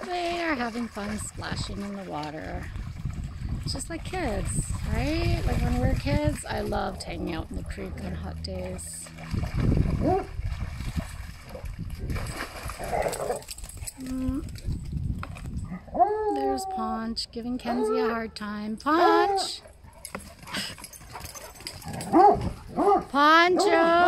They are having fun splashing in the water. Just like kids, right? Like when we were kids, I loved hanging out in the creek on hot days. There's Poncho giving Kenzie a hard time. Poncho! Poncho!